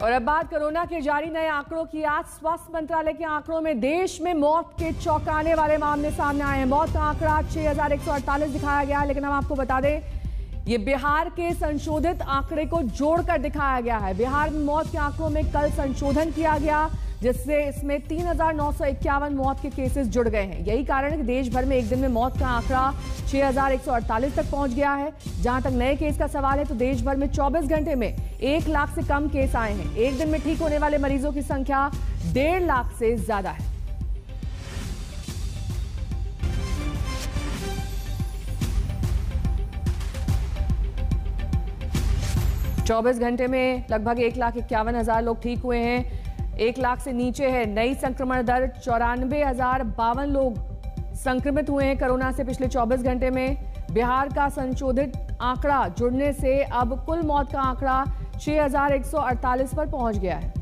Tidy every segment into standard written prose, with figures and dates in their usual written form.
और अब बात कोरोना के जारी नए आंकड़ों की। आज स्वास्थ्य मंत्रालय के आंकड़ों में देश में मौत के चौंकाने वाले मामले सामने आए हैं। मौत का आंकड़ा 6148 दिखाया गया है, लेकिन हम आपको बता दें ये बिहार के संशोधित आंकड़े को जोड़कर दिखाया गया है। बिहार में मौत के आंकड़ों में कल संशोधन किया गया, जिससे इसमें 3951 मौत के केसेस जुड़ गए हैं। यही कारण है कि देश भर में एक दिन में मौत का आंकड़ा 6148 तक पहुंच गया है। जहां तक नए केस का सवाल है तो देश भर में 24 घंटे में 1 लाख से कम केस आए हैं। एक दिन में ठीक होने वाले मरीजों की संख्या 1.5 लाख से ज्यादा है। चौबीस घंटे में लगभग 1,51,000 लोग ठीक हुए हैं। 1 लाख से नीचे है नई संक्रमण दर। 94,052 लोग संक्रमित हुए हैं कोरोना से पिछले 24 घंटे में। बिहार का संशोधित आंकड़ा जुड़ने से अब कुल मौत का आंकड़ा 6148 पर पहुंच गया है।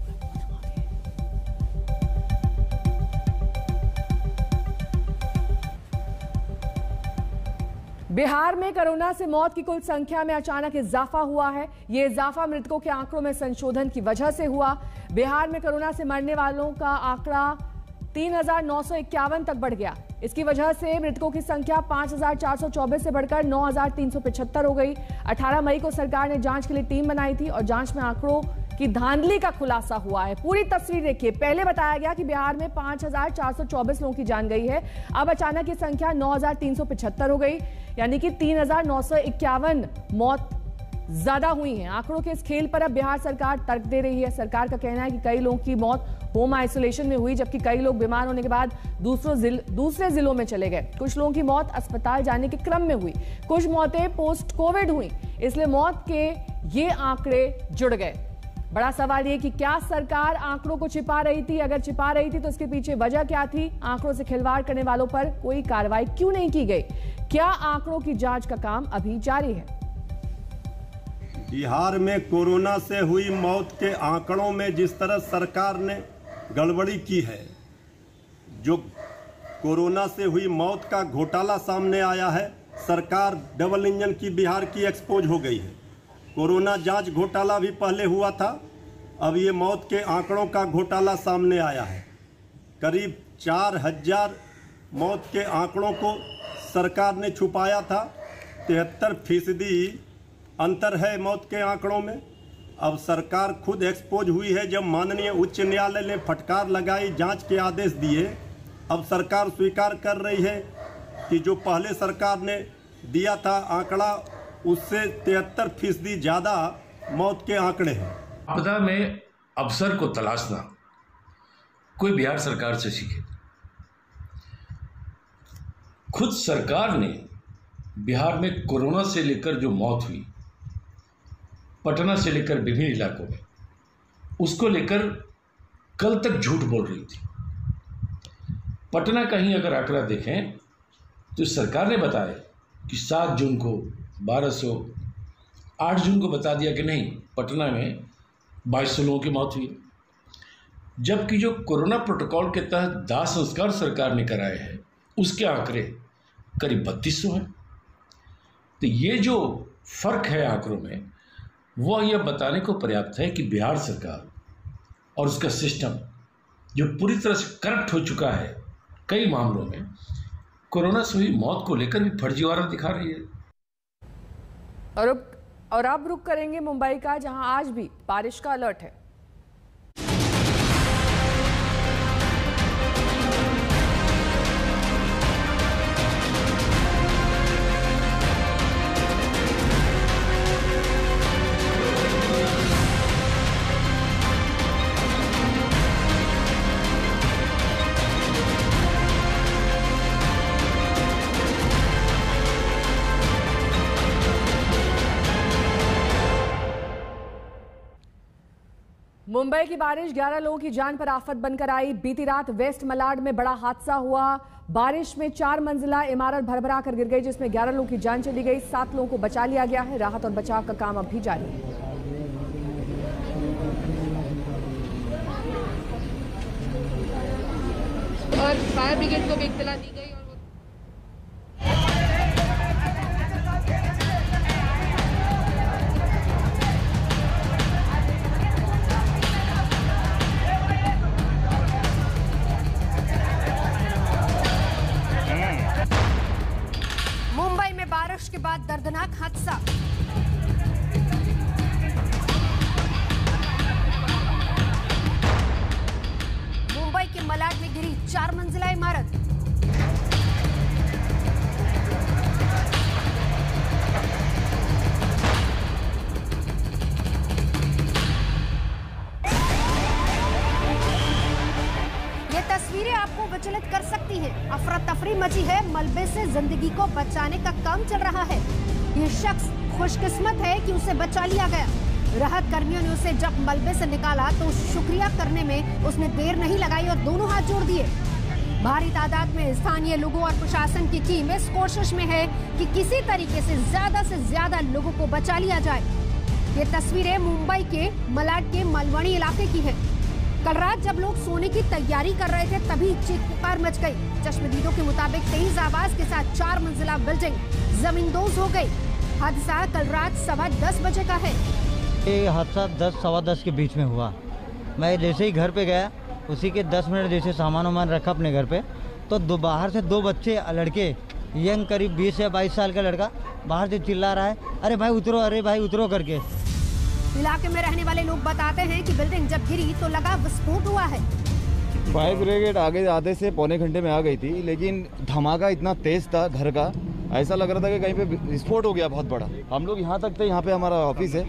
बिहार में कोरोना से मौत की कुल संख्या में अचानक इजाफा हुआ है। ये इजाफा मृतकों के आंकड़ों में संशोधन की वजह से हुआ। बिहार में कोरोना से मरने वालों का आंकड़ा 3951 तक बढ़ गया। इसकी वजह से मृतकों की संख्या 5424 से बढ़कर 9375 हो गई। 18 मई को सरकार ने जांच के लिए टीम बनाई थी और जांच में आंकड़ों की धांधली का खुलासा हुआ है। पूरी तस्वीर देखिए। पहले बताया गया कि बिहार में 5424 लोगों की जान गई है। अब अचानक ये संख्या 9375 हो गई, यानी कि 3951 मौत ज्यादा हुई हैं। आंकड़ों के इस खेल पर अब बिहार सरकार तर्क दे रही है। सरकार का कहना है कि कई लोगों की मौत होम आइसोलेशन में हुई, जबकि कई लोग बीमार होने के बाद दूसरे जिलों में चले गए। कुछ लोगों की मौत अस्पताल जाने के क्रम में हुई। कुछ मौतें पोस्ट कोविड हुई, इसलिए मौत के ये आंकड़े जुड़ गए। बड़ा सवाल ये कि क्या सरकार आंकड़ों को छिपा रही थी? अगर छिपा रही थी तो इसके पीछे वजह क्या थी? आंकड़ों से खिलवाड़ करने वालों पर कोई कार्रवाई क्यों नहीं की गई? क्या आंकड़ों की जांच का काम अभी जारी है? बिहार में कोरोना से हुई मौत के आंकड़ों में जिस तरह सरकार ने गड़बड़ी की है, जो कोरोना से हुई मौत का घोटाला सामने आया है, सरकार डबल इंजन की बिहार की एक्सपोज हो गई है। कोरोना जांच घोटाला भी पहले हुआ था, अब ये मौत के आंकड़ों का घोटाला सामने आया है। करीब 4000 मौत के आंकड़ों को सरकार ने छुपाया था। 73% अंतर है मौत के आंकड़ों में। अब सरकार खुद एक्सपोज हुई है। जब माननीय उच्च न्यायालय ने फटकार लगाई, जांच के आदेश दिए, अब सरकार स्वीकार कर रही है कि जो पहले सरकार ने दिया था आंकड़ा, उससे 73% ज़्यादा मौत के आंकड़े हैं। आपदा में अवसर को तलाशना कोई बिहार सरकार से सीखे। खुद सरकार ने बिहार में कोरोना से लेकर जो मौत हुई, पटना से लेकर विभिन्न इलाकों में, उसको लेकर कल तक झूठ बोल रही थी। पटना का ही अगर आंकड़ा देखें तो सरकार ने बताया कि 7 जून को 1200, 8 जून को बता दिया कि नहीं, पटना में 2200 लोगों की मौत हुई। जबकि जो कोरोना प्रोटोकॉल के तहत दाह संस्कार सरकार ने कराए हैं, उसके आंकड़े करीब 3200 हैं। तो ये जो फर्क है आंकड़ों में, वह यह बताने को पर्याप्त है कि बिहार सरकार और उसका सिस्टम जो पूरी तरह से करप्ट हो चुका है, कई मामलों में कोरोना से हुई मौत को लेकर भी फर्जीवाड़ा दिखा रही है। और अब रुक करेंगे मुंबई का, जहां आज भी बारिश का अलर्ट है। मुंबई की बारिश 11 लोगों की जान पर आफत बनकर आई। बीती रात वेस्ट मलाड में बड़ा हादसा हुआ। बारिश में 4 मंजिला इमारत भरभरा कर गिर गई, जिसमें 11 लोगों की जान चली गई। 7 लोगों को बचा लिया गया है। राहत और बचाव का काम अब भी जारी है। और फायर ब्रिगेड को भी इत्तला दी गई। हादसा। मुंबई के मलाड में गिरी 4 मंजिला इमारत। तस्वीरें आपको विचलित कर सकती हैं। अफरा तफरी मची है, मलबे से जिंदगी को बचाने का काम चल रहा है। ये शख्स खुशकिस्मत है कि उसे बचा लिया गया। राहत कर्मियों ने उसे जब मलबे से निकाला तो शुक्रिया करने में उसने देर नहीं लगाई और दोनों हाथ जोड़ दिए। भारी तादाद में स्थानीय लोगों और प्रशासन की टीम इस कोशिश में है कि किसी तरीके से ज्यादा लोगों को बचा लिया जाए। ये तस्वीरें मुंबई के मलाड के मलवणी इलाके की है। कल रात जब लोग सोने की तैयारी कर रहे थे तभी चीख पुकार मच गई। चश्मदीदों के मुताबिक तेज आवाज के साथ 4 मंजिला बिल्डिंग जमींदोज हो गई। हादसा कल रात 10:15 बजे का है। ये हादसा 10 सवा 10 के बीच में हुआ। मैं जैसे ही घर पे गया उसी के 10 मिनट जैसे सामान वामान रखा अपने घर पे तो बाहर से 2 बच्चे लड़के यंग करीब 20 या 22 साल का लड़का बाहर से चिल्ला रहा है, अरे भाई उतरो, अरे भाई उतरो करके। इलाके में रहने वाले लोग बताते हैं कि बिल्डिंग जब गिरी तो लगा विस्फोट हुआ है। फायर ब्रिगेड आधे से पौने घंटे में आ गई थी, लेकिन धमाका इतना तेज था घर का, ऐसा लग रहा था कि कहीं पे विस्फोट हो गया बहुत बड़ा। हम लोग यहाँ तक थे, यहाँ पे हमारा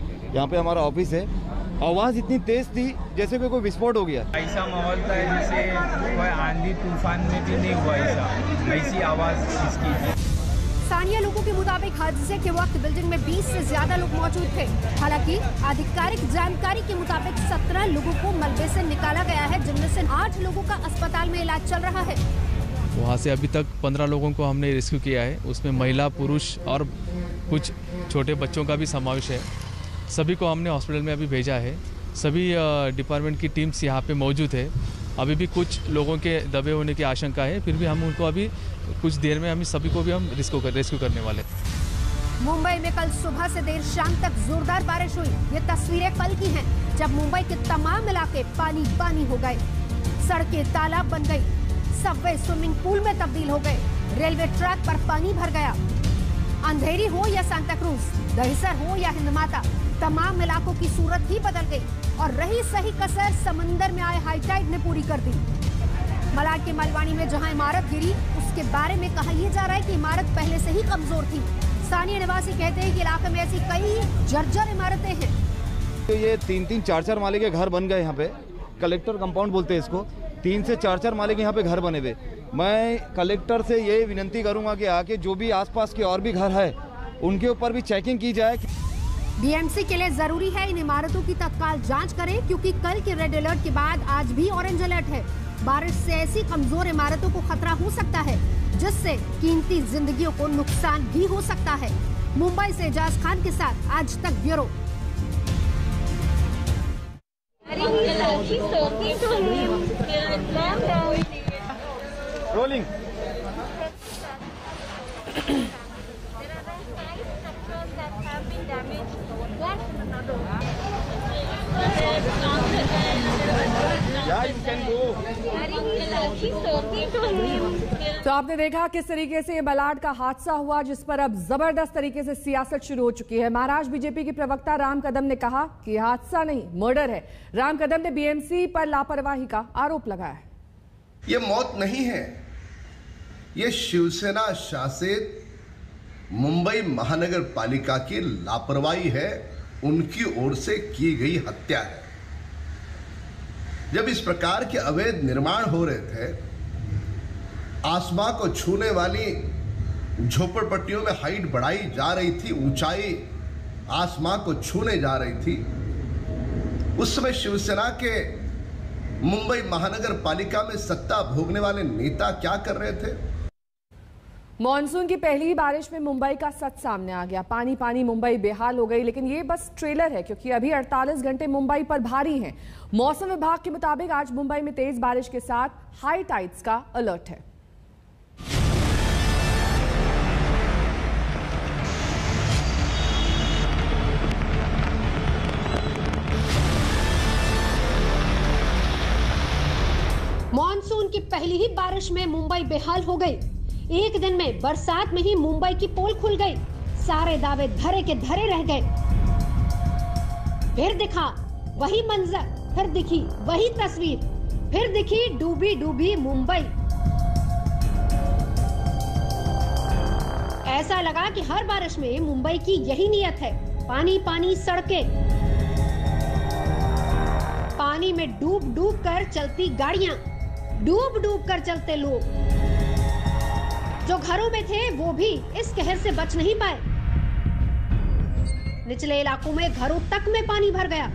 ऑफिस है, आवाज़ इतनी तेज थी जैसे कोई विस्फोट हो गया। ऐसा माहौल था जैसे कोई आंधी तूफान में भी नहीं हुआ, ऐसी आवाज़ इसकी थी। स्थानीय लोगों के मुताबिक हादसे के वक्त बिल्डिंग में 20 से ज्यादा लोग मौजूद थे। हालांकि आधिकारिक जानकारी के मुताबिक 17 लोगों को मलबे से निकाला गया है, जिनमें से 8 लोगों का अस्पताल में इलाज चल रहा है। वहाँ से अभी तक 15 लोगों को हमने रेस्क्यू किया है। उसमें महिला, पुरुष और कुछ छोटे बच्चों का भी समावेश है। सभी को हमने हॉस्पिटल में अभी भेजा है। सभी डिपार्टमेंट की टीम्स यहाँ पे मौजूद है। अभी भी कुछ लोगों के दबे होने की आशंका है, फिर भी हम उनको अभी कुछ देर में हम सभी को भी हम रेस्क्यू करने वाले। मुंबई में कल सुबह से देर शाम तक जोरदार बारिश हुई। ये तस्वीरें कल की हैं, जब मुंबई के तमाम इलाके पानी पानी हो गए। सड़कें तालाब बन गई, सबवे स्विमिंग पूल में तब्दील हो गए, रेलवे ट्रैक पर पानी भर गया। अंधेरी हो या सांता क्रूज, दहिसर हो या हिंदमाता, तमाम इलाकों की सूरत ही बदल गई और रही सही कसर समंदर में आए हाईटाइड ने पूरी कर दी। मलाड के मलवानी में जहां इमारत गिरी उसके बारे में कहा यह जा रहा है कि इमारत पहले से ही कमजोर थी। स्थानीय निवासी कहते हैं कि इलाके में ऐसी कई जर्जर इमारतें हैं। तो ये 3-3, 4-4 माले के घर बन गए यहाँ पे। कलेक्टर कंपाउंड बोलते हैं इसको। 3 से 4-4 माले के यहाँ पे घर बने हुए। मैं कलेक्टर से ये विनती करूंगा कि आके जो भी आसपास के और भी घर है उनके ऊपर भी चेकिंग की जाए। बीएमसी के लिए जरूरी है इन इमारतों की तत्काल जांच करें, क्योंकि कल के रेड अलर्ट के बाद आज भी ऑरेंज अलर्ट है। बारिश से ऐसी कमजोर इमारतों को खतरा हो सकता है जिससे कीमती जिंदगियों को नुकसान भी हो सकता है। मुंबई से एजाज खान के साथ आज तक ब्यूरो। रोलिंग। तो आपने देखा किस तरीके से ये मलाड का हादसा हुआ, जिस पर अब जबरदस्त तरीके से सियासत शुरू हो चुकी है। महाराष्ट्र बीजेपी के प्रवक्ता राम कदम ने कहा कि हादसा नहीं मर्डर है। राम कदम ने बीएमसी पर लापरवाही का आरोप लगाया है। ये मौत नहीं है, ये शिवसेना शासित मुंबई महानगर पालिका की लापरवाही है, उनकी ओर से की गई हत्या है। जब इस प्रकार के अवैध निर्माण हो रहे थे, आसमां को छूने वाली झोपड़पट्टियों में हाइट बढ़ाई जा रही थी, ऊंचाई आसमां को छूने जा रही थी, उस समय शिवसेना के मुंबई महानगर पालिका में सत्ता भोगने वाले नेता क्या कर रहे थे? मॉनसून की पहली ही बारिश में मुंबई का सच सामने आ गया। पानी पानी मुंबई बेहाल हो गई, लेकिन ये बस ट्रेलर है, क्योंकि अभी 48 घंटे मुंबई पर भारी हैं। मौसम विभाग के मुताबिक आज मुंबई में तेज बारिश के साथ हाई टाइड्स का अलर्ट है। मॉनसून की पहली ही बारिश में मुंबई बेहाल हो गई। एक दिन में बरसात में ही मुंबई की पोल खुल गई। सारे दावे धरे के धरे रह गए। फिर दिखा वही मंजर, फिर दिखी वही तस्वीर, फिर दिखी डूबी डूबी मुंबई। ऐसा लगा कि हर बारिश में मुंबई की यही नियत है, पानी पानी सड़कें, पानी में डूब डूब कर चलती गाड़ियां, डूब डूब कर चलते लोग। जो घरों में थे वो भी इस कहर से बच नहीं पाए। निचले इलाकों में घरों तक में पानी भर गया,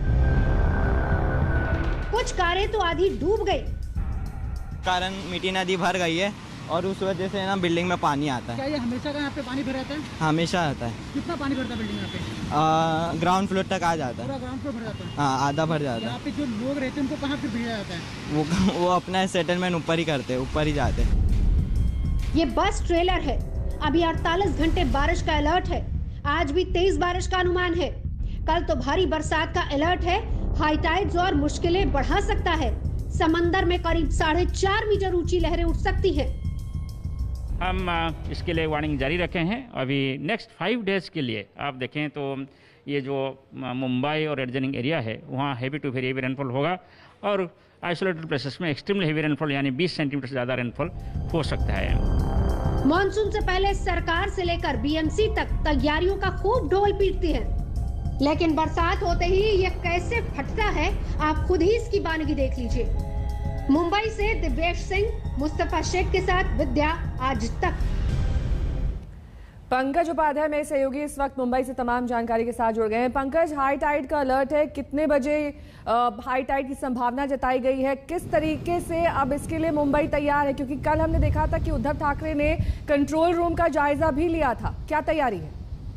कुछ कारें तो आधी डूब गई। कारण मीठी नदी भर गई है और उस वजह से ना बिल्डिंग में पानी आता है। क्या ये हमेशा का यहाँ पे पानी भर रहता है? हमेशा आता है। कितना पानी भरता है बिल्डिंग यहाँ पे? ग्राउंड फ्लोर तक आ जाता है। पूरा ग्राउंड फ्लोर भर जाता है? हाँ, आधा भर जाता है। यहाँ पे जो लोग रहते हैं उनको कहाँ पे भेजा जाता है? वो अपना सेटलमेंट ऊपर ही करते हैं, ऊपर ही जाते हैं। ये बस ट्रेलर है। अभी 48 घंटे बारिश का अलर्ट है। आज भी तेज बारिश का अनुमान है। कल तो भारी बरसात का अलर्ट है। हाई टाइड्स और मुश्किलें बढ़ा सकता है। समंदर में करीब 4.5 मीटर ऊंची लहरें उठ सकती हैं। हम इसके लिए वार्निंग जारी रखे हैं। अभी नेक्स्ट 5 डेज के लिए आप देखें तो ये जो मुंबई और एडजनिंग एरिया है वहाँ heavy to very heavy rainfall होगा और आइसोलेटेड प्लेसेस में एक्सट्रीमली हेवी रेनफॉल यानी 20 सेंटीमीटर से ज़्यादा रेनफॉल हो सकता है। मॉनसून से पहले सरकार से लेकर बीएमसी तक तैयारियों का खूब ढोल पीटती है, लेकिन बरसात होते ही ये कैसे फटता है आप खुद ही इसकी बानगी देख लीजिए। मुंबई से दिव्येश सिंह, मुस्तफा शेख के साथ विद्या, आज तक। पंकज उपाध्याय मेरे सहयोगी इस वक्त मुंबई से तमाम जानकारी के साथ जुड़ गए हैं। पंकज, हाई टाइड का अलर्ट है, कितने बजे हाई टाइड की संभावना जताई गई है, किस तरीके से अब इसके लिए मुंबई तैयार है? क्योंकि कल हमने देखा था कि उद्धव ठाकरे ने कंट्रोल रूम का जायजा भी लिया था, क्या तैयारी है?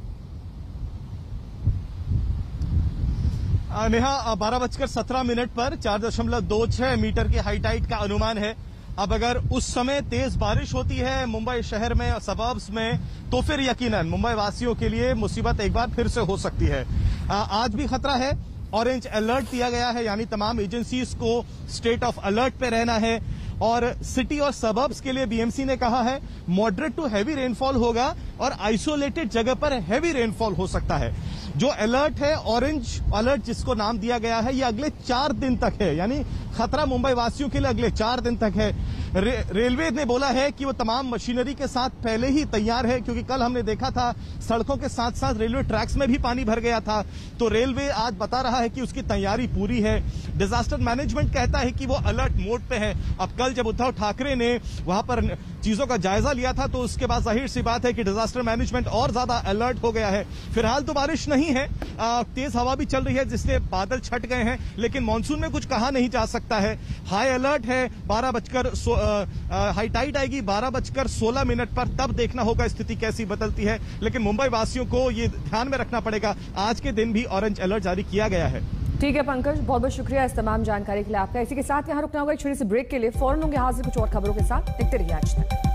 नेहा, 12:17 पर 4.26 मीटर की हाई टाइड का अनुमान है। अब अगर उस समय तेज बारिश होती है मुंबई शहर में और सबर्ब्स में तो फिर यकीनन मुंबई वासियों के लिए मुसीबत एक बार फिर से हो सकती है। आज भी खतरा है, ऑरेंज अलर्ट दिया गया है, यानी तमाम एजेंसीज को स्टेट ऑफ अलर्ट पे रहना है। और सिटी और सबर्ब्स के लिए बीएमसी ने कहा है मॉडरेट टू हैवी रेनफॉल होगा और आइसोलेटेड जगह पर हैवी रेनफॉल हो सकता है। जो अलर्ट है, ऑरेंज अलर्ट जिसको नाम दिया गया है, ये अगले 4 दिन तक है, यानी खतरा मुंबई वासियों के लिए अगले 4 दिन तक है। रेलवे ने बोला है कि वो तमाम मशीनरी के साथ पहले ही तैयार है, क्योंकि कल हमने देखा था सड़कों के साथ साथ रेलवे ट्रैक्स में भी पानी भर गया था। तो रेलवे आज बता रहा है कि उसकी तैयारी पूरी है। डिजास्टर मैनेजमेंट कहता है कि वो अलर्ट मोड पे है। अब कल जब उद्धव ठाकरे ने वहां पर चीजों का जायजा लिया था तो उसके बाद जाहिर सी बात है कि डिजास्टर मैनेजमेंट और ज्यादा अलर्ट हो गया है। फिलहाल तो बारिश नहीं है, तेज हवा भी चल रही है जिससे बादल छट गए हैं, लेकिन मानसून में कुछ कहा नहीं जा सकता है। हाई अलर्ट है, हाई टाइड आएगी 12:16 पर, तब देखना होगा स्थिति कैसी बदलती है। लेकिन मुंबई वासियों को ये ध्यान में रखना पड़ेगा, आज के दिन भी ऑरेंज अलर्ट जारी किया गया है। ठीक है पंकज, बहुत बहुत शुक्रिया इस तमाम जानकारी के लिए आपका। इसी के साथ यहाँ रुकना होगा एक छोटी सी ब्रेक के लिए। फौरन होंगे हाजिर कुछ और खबरों के साथ। देखते रहिए आज तक।